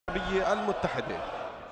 المتحدة.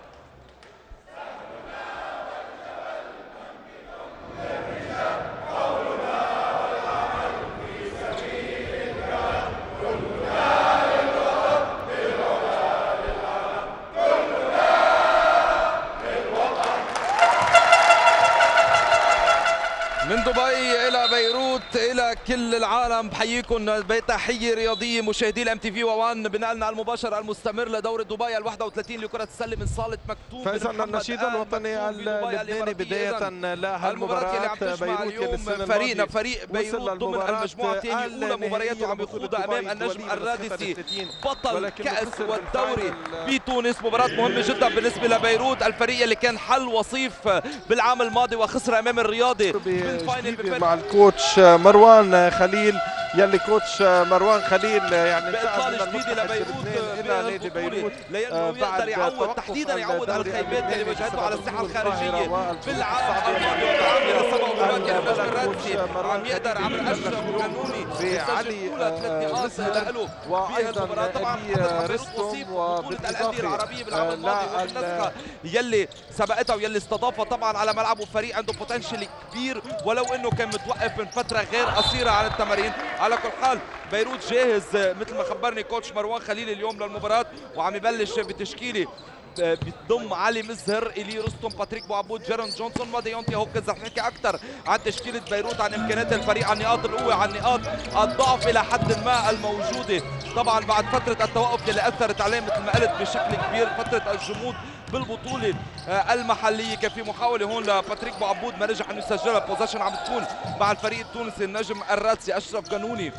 من دبي إلى بيروت إلى كل العالم، بحييكم بتحية رياضية مشاهدي الام تي في وان. بنقلنا المباشر المستمر لدورة دبي ال31 لكرة السلة من صالة مكتوم فاز النشيد الوطني اللبناني بداية المباراة اللي عم تجمع اليوم فريقنا فريق بيروت ضمن المجموعة الثانية أولى مبارياته عم يخوضها أمام النجم الرادسي بطل كأس والدوري بتونس. مباراة مهمة جدا بالنسبة لبيروت، الفريق اللي كان حل وصيف بالعام الماضي وخسر أمام الرياضي مع الكوتش مروان خليل، يلي كوتش مروان خليل يعني بإطلال جديد لبيروت الى نادي بيروت لانه يقدر يعوض تحديدا يعوض الخيبات اللي واجهته على الساحه الخارجيه بالعام الماضي والعام اللي سبقه مباراه النجم الرادسي. عم يقدر عمرو اشرف القانوني يسجل اولى 3 نقاط له بهالمباراه. طبعا بيروت وصيف بطوله الانديه العربيه بالعام الماضي والنسخه يلي سبقتها ويلي استضافها طبعا على ملعبه فريق عنده بوتنشل كبير، ولو انه كان متوقف من فتره غير قصيره عن التمارين. على كل حال بيروت جاهز مثل ما خبرني كوتش مروان خليل اليوم للمباراه، وعم يبلش بتشكيله بتضم علي مزهر، إلي رستم، باتريك بوعبود، جيرون جونسون وديونتي هوكنز. رح نحكي اكثر عن تشكيله بيروت، عن امكانيات الفريق، عن نقاط القوه، عن نقاط الضعف الى حد ما الموجوده طبعا بعد فتره التوقف اللي اثرت عليه مثل ما قلت بشكل كبير، فتره الجمود بالبطوله المحليه. كان في محاوله هون لباتريك بوعبود ما نجح انه يسجلها. بوزيشن عم تكون مع الفريق التونسي النجم الرادسي اشرف قانوني.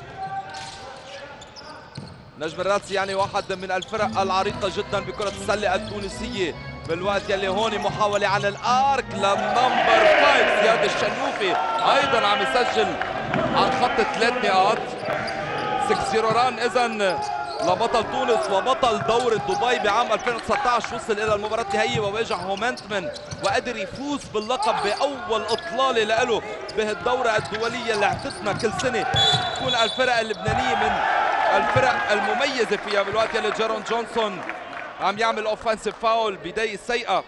نجم الرادسي يعني واحد من الفرق العريقة جدا بكرة السلة التونسية، بالوقت يلي هون محاولة عن الارك للنمبر 5 زياد الشنوفي، ايضا عم يسجل عن خط 3 نقاط. 6-0 ران اذا لبطل تونس وبطل دورة دبي بعام 2019. وصل الى المباراة النهائية وواجه هومنتمن وقدر يفوز باللقب باول اطلالة له بهالدورة الدولية اللي اعتدنا كل سنة تكون الفرق اللبنانية من الفرق المميزة فيها. بالوقت يلي جيرون جونسون عم يعمل اوفنسيف فاول بداية سيئة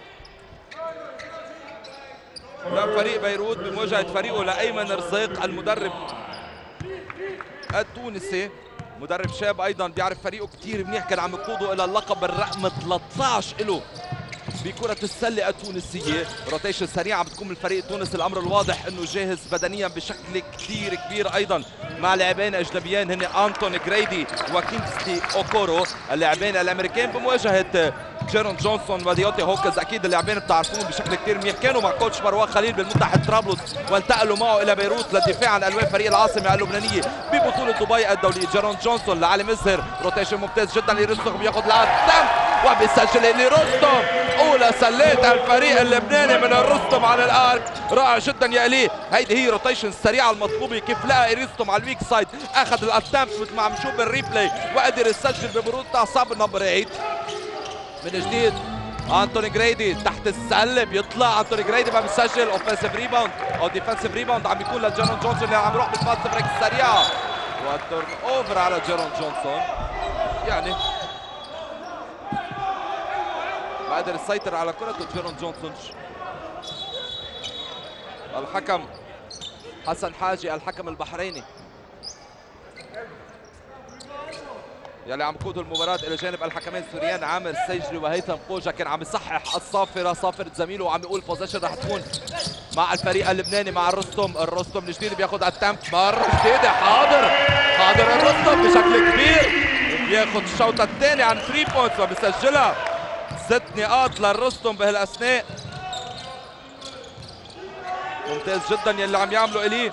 لفريق بيروت بمواجهة فريقه لأيمن رزيق المدرب التونسي، مدرب شاب ايضا بيعرف فريقه كثير منيح، كان عم يقوده الى اللقب الرقم 13 له بكرة السلة التونسية. روتيشن سريع عم بتكون من الفريق التونسي، الأمر الواضح أنه جاهز بدنيا بشكل كثير كبير أيضا مع لاعبين أجنبيين هن أنتون جريدي وكينغستي أوكورو، اللاعبين الأمريكان بمواجهة جيرون جونسون وديونتي هوكنز. أكيد اللاعبين بتعرفون بشكل كثير منيح، كانوا مع كوتش مروان خليل بالمتحد طرابلس وانتقلوا معه إلى بيروت للدفاع عن ألوان فريق العاصمة اللبنانية ببطولة دبي الدولية. جيرون جونسون لعلي مزهر، روتيشن ممتاز جدا لرستم، بياخذ العتم وبيسجل لرستم اولى سلات الفريق اللبناني من الرستم على الارك. رائع جدا يا الي، هيدي هي روتيشن السريعه المطلوبه. كيف لقى رستم على الويك سايد، اخذ الاتامبت مثل ما عم نشوف بالريبلاي وقدر يسجل ببرود اعصاب النمبر 8 من جديد. انتوني جريدي تحت السله بيطلع انتوني جريدي ما بيسجل. اوفنسيف ريباوند او ديفنسيف ريباوند عم بيكون لجيرون جونسون اللي عم يروح بالفاست بريك السريعه والتورن اوفر على جيرون جونسون. يعني ما قدر يسيطر على كرته جيرون جونسون. الحكم حسن حاجي الحكم البحريني يلي عم يقود المباراة إلى جانب الحكمين السوريان عامر السيجري وهيثم قوجا، كان عم يصحح الصافرة صافرة زميله وعم يقول بوزيشن رح تكون مع الفريق اللبناني مع الرستم. الرستم الجديد بياخذ التامب مرة جديدة. حاضر الرستم بشكل كبير، بياخذ الشوطة الثانية عن 3 بوينتس وبيسجلها. 6 نقاط للرستم بهالاثناء. ممتاز جدا يلي عم يعمله إليه.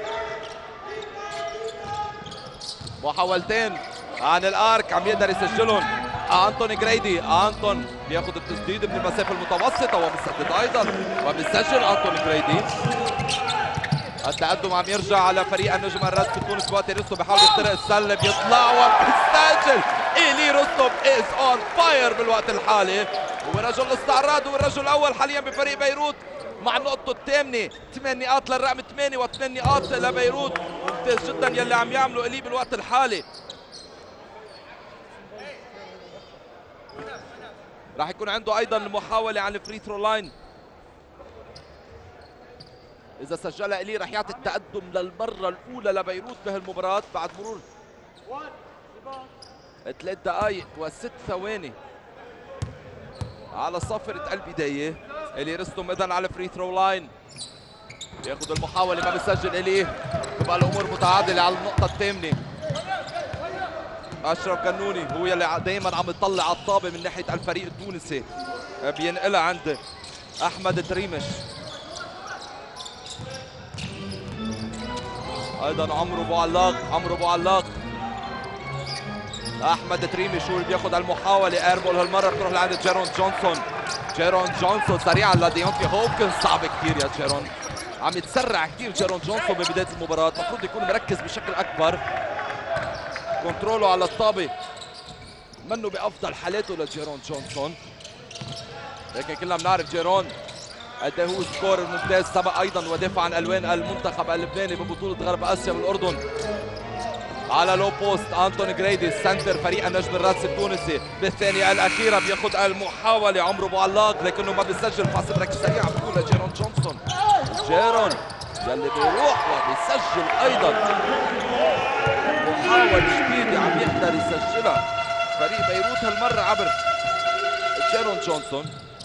محاولتين عن الارك عم يقدر يسجلهم انتوني جريدي. انتون بياخذ التسديد من المسافه المتوسطه وبيسدد ايضا وبيسجل انتوني جريدي. التقدم عم يرجع على فريق النجم الرادسي تونس. وقت رستم بيحاول يخترق السله بيطلع وبيسجل. إلي رستم از اون فاير بالوقت الحالي، هو رجل الاستعراض والرجل الاول حاليا بفريق بيروت مع نقطته الثامنه. 8 نقاط للرقم 8 و8 نقاط لبيروت. ممتاز جدا يلي عم يعمله إلي بالوقت الحالي. راح يكون عنده ايضا محاوله على الفري ثرو لاين. اذا سجلها الي راح يعطي التقدم للمره الاولى لبيروت بهالمباراه بعد مرور 3 دقائق و6 ثواني على صفرة البدايه. الي رستم اذا على الفري ثرو لاين، بياخذ المحاوله ما بيسجل الي، تبقى الامور متعادله على النقطه الثامنه. اشرف كنوني هو يلي دائما عم يطلع على الطابه من ناحيه الفريق التونسي، بينقلها عند احمد تريمش. ايضا عمرو ابو علاق احمد تريمش هو اللي بياخذ المحاوله. ايربول هالمره بتروح لعند جيرون جونسون سريعا لديونتي هوبكنز. صعب كثير يا جيرون، عم يتسرع كثير جيرون جونسون ببدايه المباراه، المفروض يكون مركز بشكل اكبر. كنتروله على الطابه منه بافضل حالاته لجيرون جونسون، لكن كلنا بنعرف جيرون قد هو سكور ممتاز. سبق ايضا ودافع عن الوان المنتخب اللبناني ببطوله غرب اسيا بالاردن. على لو بوست انتوني جريدي سنتر فريق النجم الراتسي التونسي بالثانيه الاخيره بياخذ المحاوله عمرو ابو علاق لكنه ما بيسجل. فاصل بركه سريعه بتكون لجيرون جونسون. جيرون يلي بيروح وبيسجل ايضا محاولة جديدة عم يقدر يسجلها فريق بيروت هالمرة عبر جيرون جونسون.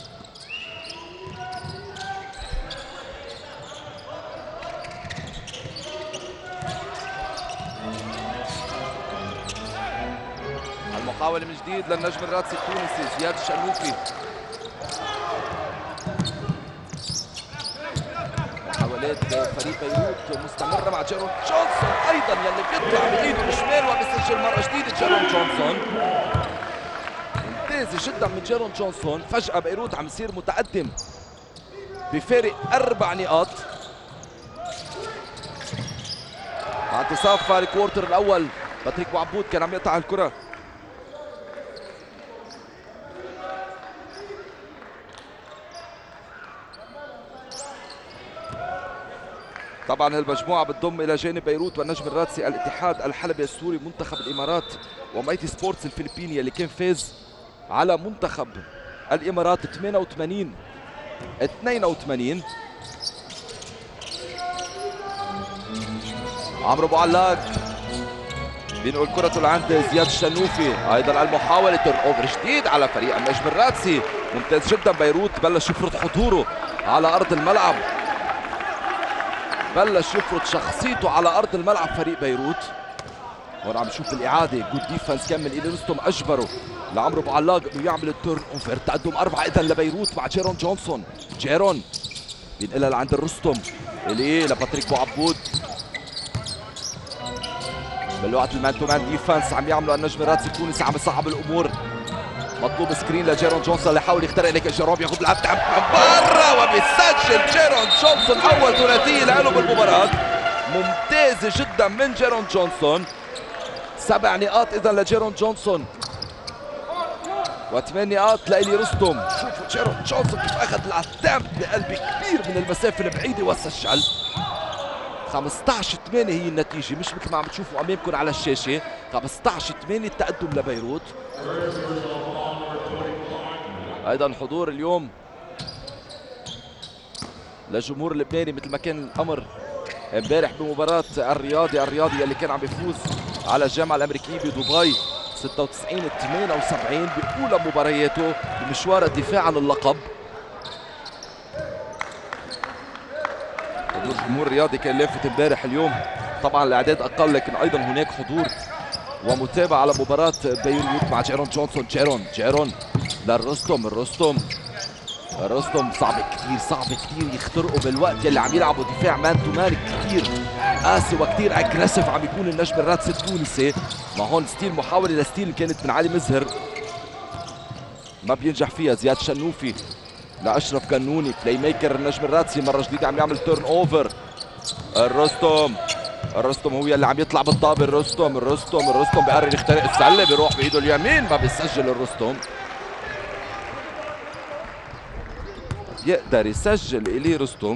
المحاولة من جديد للنجم الراتسي التونسي زياد الشنوفي. محاولات فريق بيروت مستمرة مع جيرون جونسون ايضا يلي بيطلع بايده الشمال وبيسجل مرة جديدة جيرون جونسون. ممتازة جدا من جيرون جونسون. فجأة بيروت عم يصير متقدم بفارق 4 نقاط مع انتصاف الكوارتر الاول. باتريك وعبود كان عم يقطع الكرة. طبعا المجموعة بتضم إلى جانب بيروت والنجم الراتسي الاتحاد الحلبي السوري، منتخب الإمارات، ومايتي سبورتس الفلبيني اللي كان فاز على منتخب الإمارات 88-82. عمرو ابو علاق بينقل كرته لعند زياد الشنوفي. أيضا المحاولة تيرن أوفر جديد على فريق النجم الراتسي. ممتاز جدا بيروت، بلش يفرض حضوره على أرض الملعب، بلش يفرض شخصيته على ارض الملعب فريق بيروت. هون عم نشوف الاعاده، جود ديفنس كان من الي رستم، اجبره لعمرو ابو علاق انه يعمل التيرن اوفر. تقدم 4 اذا لبيروت مع جيرون جونسون. جيرون بينقلها لعند الرستم الي لباتريك وعبود. بالوقت المان تو مان ديفنس عم يعملوا النجم الراتسي التونسي، عم يصعب الامور. مطلوب سكرين لجيرون جونسون اللي حاول يخترق، لكن جيرون بياخذ العب برا وبيسجل جيرون جونسون اول ثلاثيه له بالمباراه. ممتازه جدا من جيرون جونسون. 7 نقاط اذا لجيرون جونسون و8 نقاط لإلي رستم. شوفوا جيرون جونسون كيف اخذ الاتامب بقلب كبير من المسافه البعيده وسجل. 15-8 هي النتيجه، مش مثل ما عم تشوفوا امامكم على الشاشه. 15-8 التقدم لبيروت. ايضا حضور اليوم للجمهور اللبناني مثل ما كان الامر امبارح بمباراه الرياضي اللي كان عم بيفوز على الجامعه الامريكيه بدبي 96-78 باولى مبارياته بمشوار الدفاع عن اللقب. حضور الجمهور الرياضي كان لافت امبارح. اليوم طبعا الاعداد اقل، لكن ايضا هناك حضور ومتابعه على مباراه بيروت مع جيرون جونسون. جيرون للرستم. الرستم صعب كثير يخترقوا بالوقت يلي عم يلعبوا دفاع مان تو مان كثير قاسي وكثير اجريسيف عم يكون النجم الراتسي التونسي. ما هون ستيل، محاوله لستيل كانت من علي مزهر ما بينجح فيها. زياد شنوفي لاشرف كنوني، بلاي ميكر النجم الراتسي مره جديده عم يعمل تيرن اوفر. الرستم هو يلي عم يطلع بالطابه. الرستم بقرر يخترق السله، بيروح بايده اليمين ما بيسجل. الرستم يقدر يسجل إلي رستم.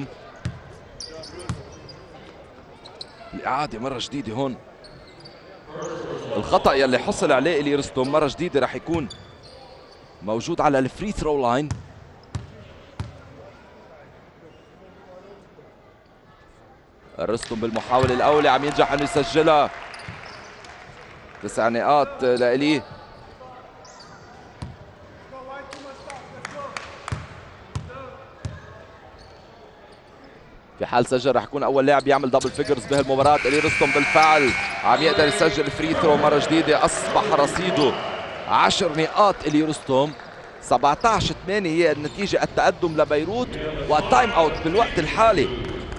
الإعادة مرة جديدة هون. الخطأ يلي حصل عليه إلي رستم مرة جديدة راح يكون موجود على الفري ثرو لاين. رستم بالمحاولة الأولى عم ينجح أنه يسجلها. 9 نقاط لإليه. في حال سجل رح يكون أول لاعب يعمل دبل فيجرز بهالمباراة. إلي رستم بالفعل عم يقدر يسجل فري ثرو مرة جديدة. أصبح رصيده 10 نقاط. إلي رستم 17-8 هي النتيجة التقدم لبيروت والتايم اوت بالوقت الحالي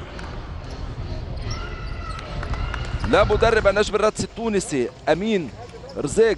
لمدرب النجم الرادسي التونسي أمين رزاق.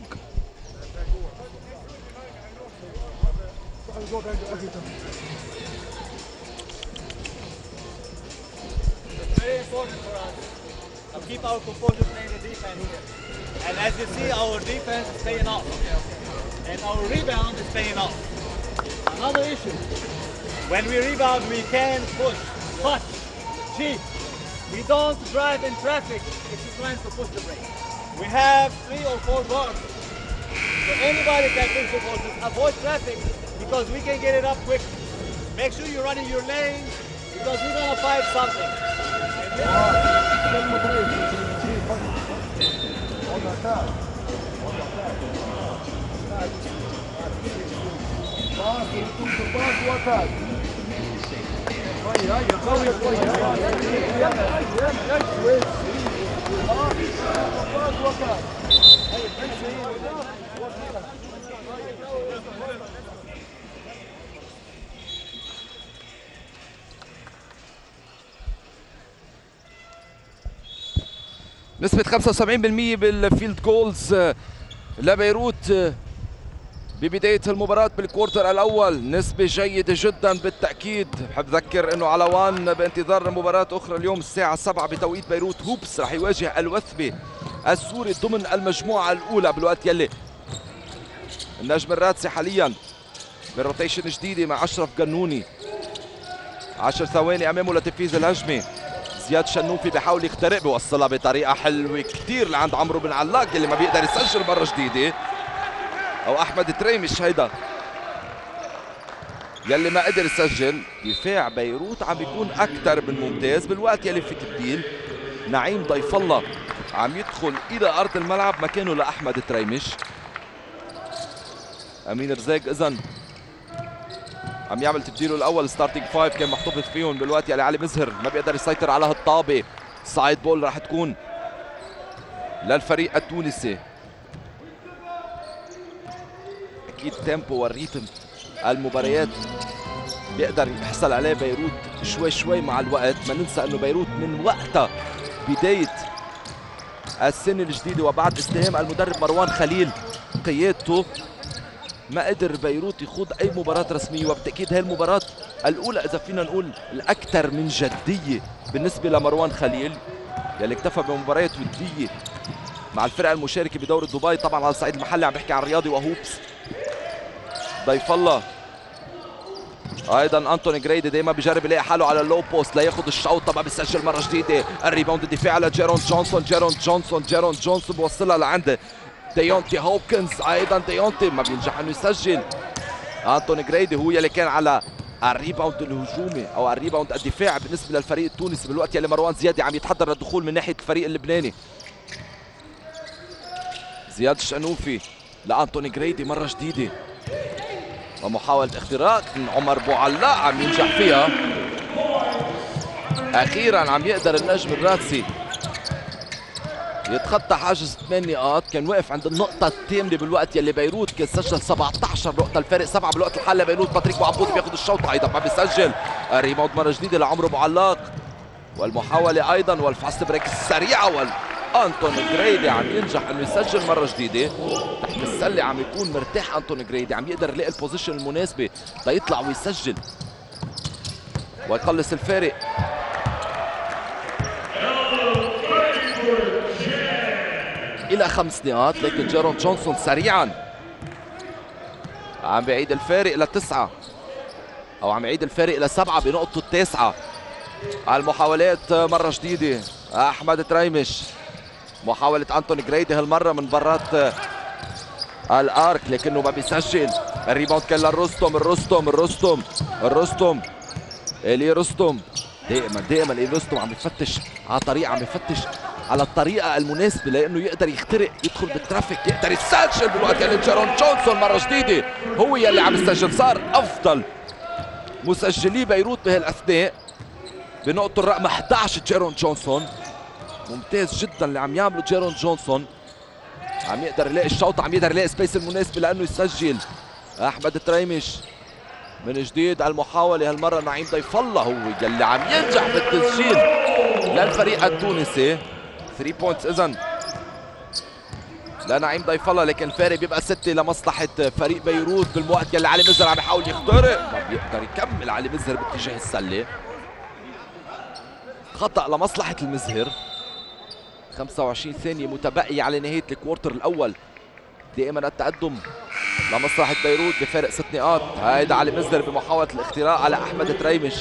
Very important for us to keep our composure playing the defense here. And as you see, our defense is paying off. And our rebound is paying off. Another issue, when we rebound, we can push, touch, cheat. We don't drive in traffic if you're trying to push the break. We have 3 or 4 guards. So anybody can push the ball. Just avoid traffic because we can get it up quick. Make sure you're running your lane because we're going to fight something. نسبة 75% بالفيلد جولز لبيروت ببداية المباراة بالكوارتر الأول. نسبة جيدة جدا بالتأكيد. بحب أذكر أنه علوان بانتظار مباراة أخرى اليوم الساعة 7 بتوقيت بيروت. هوبس رح يواجه الوثبة السوري ضمن المجموعة الأولى بالوقت يلي النجم الرادسي حاليا بالروتيشن جديدة مع أشرف قنوني. 10 ثواني أمامه لتنفيذ الهجمة. زياد شنوفي بيحاول يخترق، بيوصلها بطريقة حلوة كثير لعند عمرو بن علاق اللي ما بيقدر يسجل مرة جديدة. أو أحمد تريمش هيدا يلي ما قدر يسجل. دفاع بيروت عم بيكون أكثر من ممتاز بالوقت يلي في تبديل. نعيم ضيف الله عم يدخل إلى أرض الملعب مكانه لأحمد تريمش. أمين رزاق إذن عم يعمل تبديله الاول. ستارتنج 5 كان محتفظ فيهم بالوقت يلي علي مزهر ما بيقدر يسيطر على هالطابه. سايد بول راح تكون للفريق التونسي. اكيد تيمبو والريتم المباريات بيقدر يحصل عليه بيروت شوي شوي مع الوقت. ما ننسى انه بيروت من وقتها بدايه السنه الجديده وبعد استلام المدرب مروان خليل قيادته ما قدر بيروت يخوض اي مباراة رسمية. وبالتأكيد هاي المباراة الأولى إذا فينا نقول الأكثر من جدية بالنسبة لمروان خليل يلي اكتفى بمباريات ودية مع الفرق المشاركة بدوري دبي. طبعا على الصعيد المحلي عم بحكي عن رياضي وهوبس. ضيف الله ايضا انتوني جريدي دايما بيجرب يلاقي حاله على اللو بوست لياخذ الشوطه. ما بيسجل مره جديده. الريباوند الدفاعي لجيرون جونسون. جيرون جونسون بوصلها لعند ديونتي هوبكنز. ايضا ديونتي ما بينجح انه يسجل. انتوني جريدي هو يلي كان على الريباوند الهجومي او الريباوند الدفاعي بالنسبه للفريق التونسي بالوقت يلي مروان زيادي عم يتحضر للدخول من ناحيه الفريق اللبناني. زياد الشنوفي لانتوني جريدي مره جديده ومحاوله اختراق من عمر بوعلاق عم ينجح فيها. اخيرا عم يقدر النجم الرادسي يتخطى حاجز 8 نقاط. كان واقف عند النقطة الثامنة بالوقت يلي بيروت كان سجل 17 نقطة. الفارق 7 بالوقت الحالي لبيروت. باتريك بوعبوطي بياخذ الشوطة ايضا ما بيسجل. ريباوند مرة جديدة لعمرو بوعلاق والمحاولة ايضا والفاست بريك السريعة وانتوني جريدي عم ينجح انه يسجل مرة جديدة. تحت السلة عم يكون مرتاح انتوني جريدي عم يقدر يلاقي البوزيشن المناسبة ليطلع ويسجل ويقلص الفارق. إلى 5 نقاط. لكن جيرون جونسون سريعا عم بيعيد الفارق إلى 9 أو عم يعيد الفارق إلى 7 بنقطته التاسعة. على المحاولات مرة جديدة أحمد تريمش. محاولة أنتوني جريدي هالمرة من برات الارك لكنه ما بيسجل. الريباوند كان للرستم. الرستم إلي رستم. دائما إلي رستم عم يفتش على طريقه، عم يفتش على الطريقه المناسبه لانه يقدر يخترق، يدخل بالترافيك، يقدر يسجل بالوقت اللي جيرون جونسون مره جديده هو يلي عم يسجل. صار افضل مسجلي بيروت بهالاثناء بنقطه الرقم 11 جيرون جونسون. ممتاز جدا اللي عم يعمله جيرون جونسون، عم يقدر يلاقي الشوطه، عم يقدر يلاقي سبيس المناسبه لانه يسجل. احمد تريمش من جديد المحاوله هالمره. نعيم ضيف الله هو يلي عم ينجح بالتسجيل للفريق التونسي. 3 بوينتس اذا لنعيم ضيف الله، لكن الفارق بيبقى 6 لمصلحه فريق بيروت بالوقت يلي علي مزهر عم يحاول يخترق، ما بيقدر يكمل علي مزهر باتجاه السله. خطأ لمصلحه المزهر. 25 ثانية متبقية على نهاية الكوارتر الأول. دائما التقدم لمصلحة بيروت بفارق 6 نقاط. هيدا علي مزهر بمحاولة الاختراق على أحمد تريمش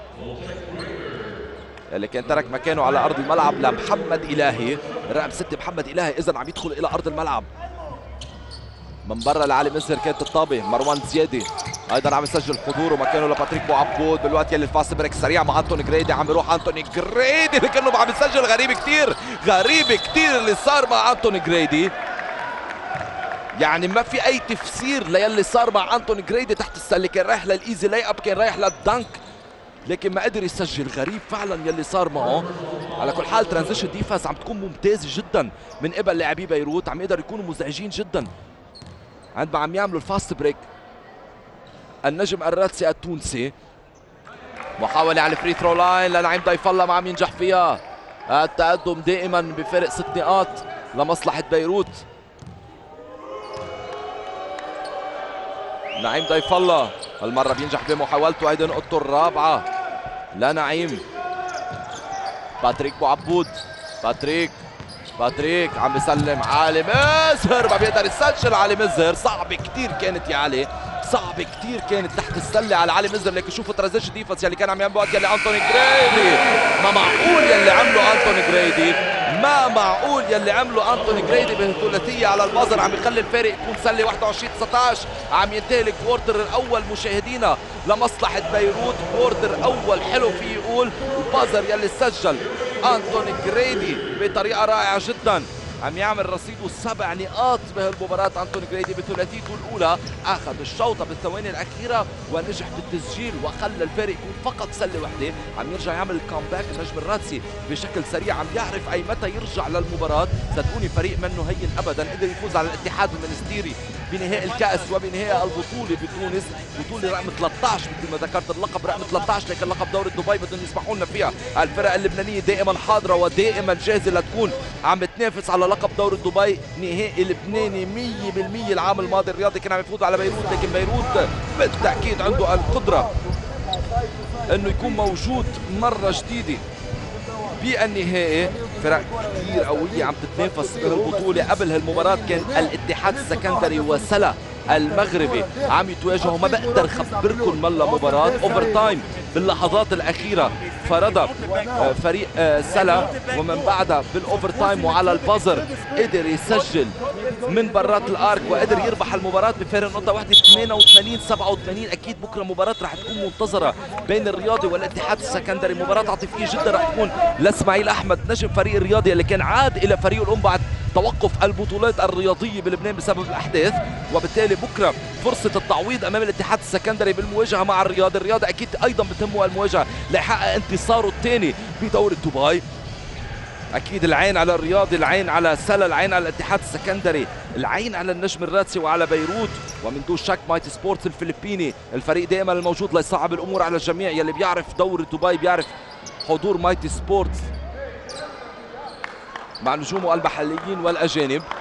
اللي كان ترك مكانه على أرض الملعب لمحمد إلهي. الرقم 6 محمد إلهي إذا عم يدخل إلى أرض الملعب. من برا لعلي مزهر كانت الطابة. مروان زيادة ايضا عم يسجل حضوره مكانه لباتريك بوعبود بالوقت يلي الفاست بريك سريع مع انتوني جريدي. عم يروح انتوني جريدي لكنه عم يسجل. غريب كثير اللي صار مع انتوني جريدي. يعني ما في اي تفسير للي صار مع انتوني جريدي تحت السله. كان رايح للايزي لاي اب، كان رايح للدنك لكن ما قدر يسجل. غريب فعلا يلي صار معه. على كل حال ترانزيشن ديفنس عم تكون ممتازه جدا من قبل لاعبي بيروت، عم يقدروا يكونوا مزعجين جدا عندما عم يعملوا الفاست بريك. النجم الراتسي التونسي. محاولة على الفري ثرو لاين لنعيم ضيف الله ما عم ينجح فيها. التقدم دائما بفارق 6 نقاط لمصلحة بيروت. نعيم ضيف الله هالمرة بينجح بمحاولته، هيدي نقطته الرابعة لنعيم. باتريك بوعبود. باتريك عم بيسلم علي مزهر ما بيقدر يسجل. علي مزهر صعب كثير كانت يا علي، صعب كثير كانت تحت السله على علي مزهر. لكن شوفوا ترانزيشن ديفنس يلي كان عم يعمل وقت يلي انتوني جريدي. ما معقول يلي عمله انتوني جريدي، ما معقول يلي عمله انتوني جريدي بثلاثيه على البازر. عم يخلي الفارق يكون سله 21-19. عم ينتهي الكوارتر الاول مشاهدينا لمصلحه بيروت. كوارتر اول حلو فيه يقول. البازر يلي سجل انتوني جريدي بطريقه رائعه جدا، عم يعمل رصيده 7 نقاط بهالمباراة. انتوني جريدي بثلاثيته الأولى أخذ الشوطة بالثواني الأخيرة ونجح بالتسجيل وخلى الفارق يكون فقط سلة وحدة. عم يرجع يعمل الكامباك النجم الراتسي بشكل سريع، عم يعرف أي متى يرجع للمباراة. صدقوني فريق منه هين أبدا، قدر يفوز على الاتحاد المنستيري بنهائي الكأس وبنهائي البطولة بتونس. بطولة رقم 13 مثل ما ذكرت، اللقب رقم 13 لكن لقب دوري دبي بدهم يسمحوا لنا فيها. الفرق اللبنانية دائما حاضرة ودائما جاهزة لتكون عم تنافس على لقب دوري دبي. نهائي لبناني 100%. العام الماضي الرياضي كان عم يفوز على بيروت، لكن بيروت بالتأكيد عنده القدرة انه يكون موجود مرة جديدة بالنهائي. فرق كثير قوية عم تتنافس بالبطولة. قبل هالمباراة كان الاتحاد السكندري وسلا المغربي عم يتواجهوا. ما بقدر خبركم ملا مباراة اوفر تايم باللحظات الأخيرة فرض فريق سلا، ومن بعدها بالاوفر تايم وعلى البازر قدر يسجل من برات الارك وقدر يربح المباراة بفارق نقطة واحدة 88-87. اكيد بكره مباراة رح تكون منتظرة بين الرياضي والاتحاد السكندري، مباراة عاطفية جدا رح تكون لاسماعيل احمد نجم فريق الرياضي اللي كان عاد الى فريقه الام بعد توقف البطولات الرياضية بلبنان بسبب الاحداث، وبالتالي بكره فرصة التعويض امام الاتحاد السكندري بالمواجهة مع الرياضي. الرياضي اكيد ايضا بتهمه المواجهة ليحقق انتصاره الثاني بدوري دبي. اكيد العين على الرياضي، العين على سلا، العين على الاتحاد السكندري، العين على النجم الراتسي وعلى بيروت. ومن دون شك مايتي سبورتس الفلبيني الفريق دائما الموجود ليصعب الامور على الجميع. يلي بيعرف دوري دبي بيعرف حضور مايتي سبورتس مع نجومه المحليين والاجانب.